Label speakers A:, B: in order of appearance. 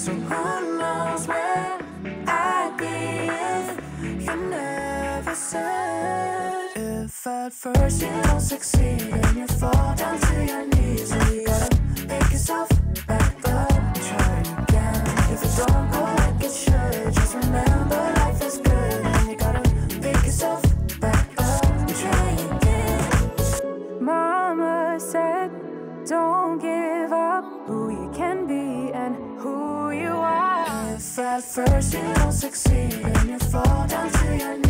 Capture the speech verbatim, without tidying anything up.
A: So who knows where I'd be if you never said. If at first you don't succeed and you fall down to your knees, and you gotta pick yourself back up, try again. If it don't go like it should, just remember life is good, and you gotta pick yourself back up and try again. Mama said, don't give up who you can be and who you are. If at first you don't succeed and you fall down to your knees,